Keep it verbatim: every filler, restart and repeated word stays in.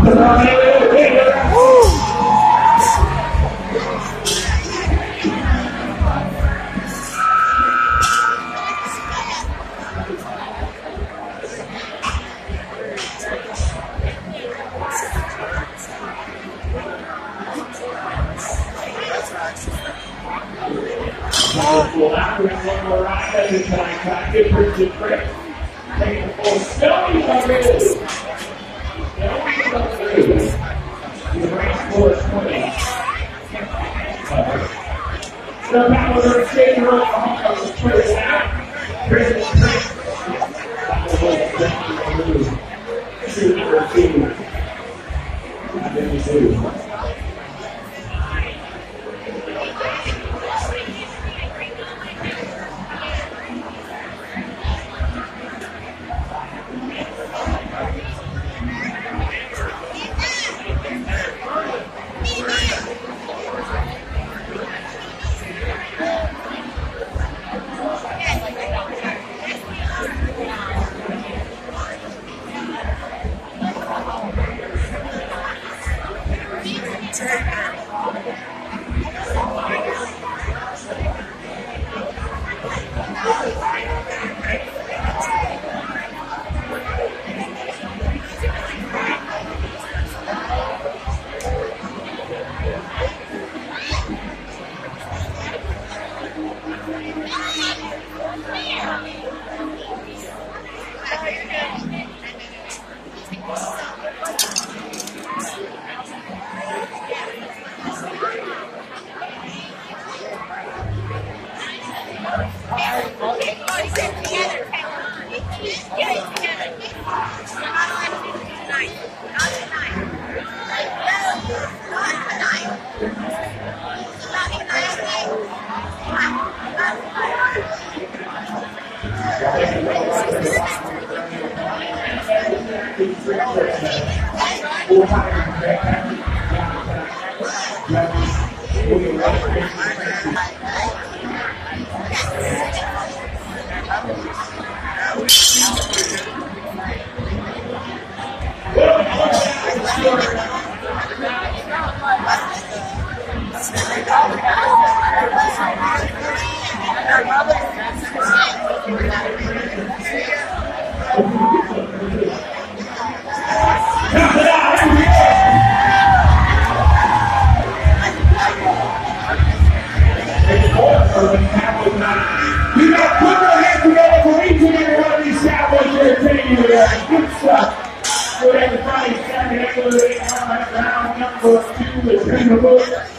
Well, after one more round, every time, try to get Richard Frick. Take the full Stoney coming in. Stoney coming in. The range score is twenty. So now we're going to stay in the room. I'm going to put it out. Richard Frick. That was like the move. Two number two. I think we do. You got to put your hands together for each and every one of these Cowboys here taking you there. Good stuff. Go ahead and find Saturday, round number two, the Dream of